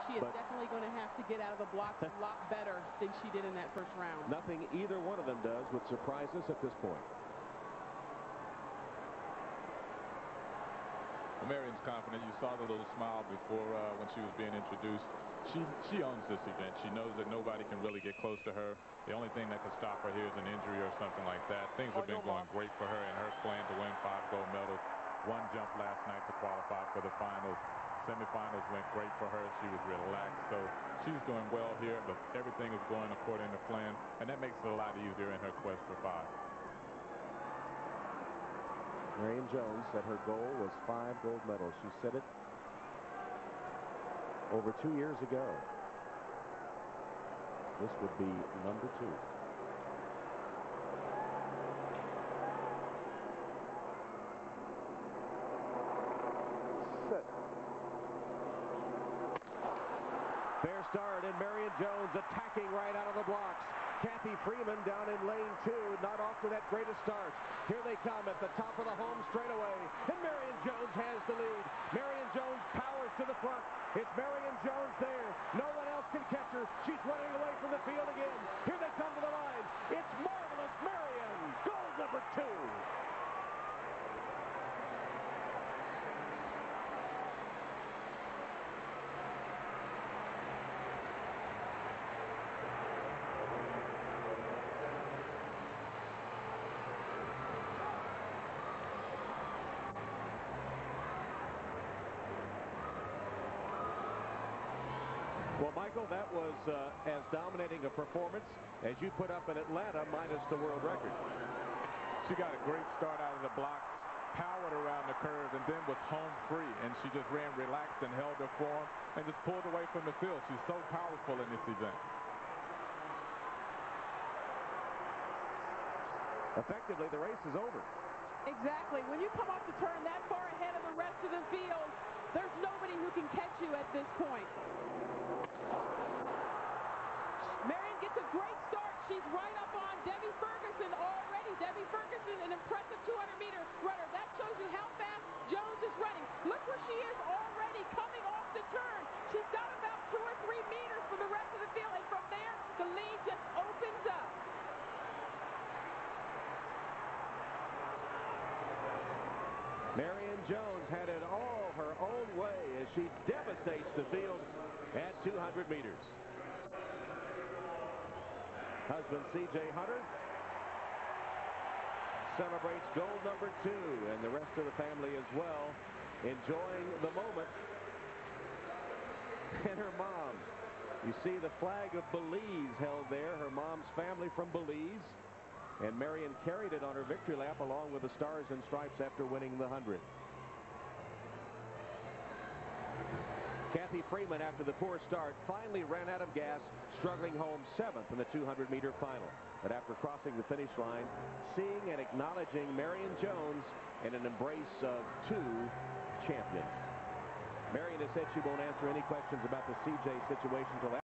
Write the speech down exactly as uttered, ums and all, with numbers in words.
she is but definitely going to have to get out of the blocks a lot better than she did in that first round. Nothing either one of them does would surprise us at this point. Marion's confident. You saw the little smile before uh, when she was being introduced. She she owns this event. She knows that nobody can really get close to her. The only thing that could stop her here is an injury or something like that. Things have been going great for her and her plan to win five gold medals. One jump last night to qualify for the finals. Semifinals went great for her. She was relaxed, so she's doing well here, but everything is going according to plan, and that makes it a lot easier in her quest for five. Marion Jones said her goal was five gold medals. She said it over two years ago. This would be number two. Set. Fair start, and Marion Jones attacking right out of the blocks. Cathy Freeman down in lane two, not off to that greatest start. Here they come at the top of the home straightaway, and Marion Jones has the lead. Marion Jones powers to the front. It's Marion Jones there. No one else can catch her. She's running away from the field again. Here they come to the line. It's Marvelous Marion, gold number two. Well, Michael, that was uh, as dominating a performance as you put up in Atlanta, minus the world record. She got a great start out of the block, powered around the curve, and then was home free. And she just ran relaxed and held her form and just pulled away from the field. She's so powerful in this event. Effectively, the race is over. Exactly. When you come off the turn that far ahead of the rest of the field, there's nobody who can catch you at this point. Marion gets a great start. She's right up on Debbie Ferguson already. Debbie Ferguson, an impressive two hundred meter runner. That shows you how fast Jones is running. Look where she is already coming off the turn. She's got about two or three meters from the rest of the field, and from there, the lead just opens up. Marion Jones had it all her own way as she devastates the field at two hundred meters. Husband C J Hunter celebrates gold number two, and the rest of the family as well, enjoying the moment. And her mom, you see the flag of Belize held there, her mom's family from Belize. And Marion carried it on her victory lap along with the Stars and Stripes after winning the hundred. Cathy Freeman, after the poor start, finally ran out of gas, struggling home seventh in the two hundred meter final. But after crossing the finish line, seeing and acknowledging Marion Jones in an embrace of two champions. Marion has said she won't answer any questions about the C J situation until after.